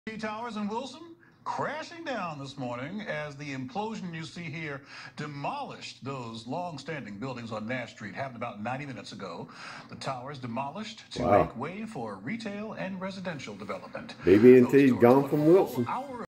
BB&T Towers in Wilson crashing down this morning as the implosion you see here demolished those long-standing buildings on Nash Street. Happened about 90 minutes ago. The towers demolished to make way for retail and residential development. BB&T gone from Wilson.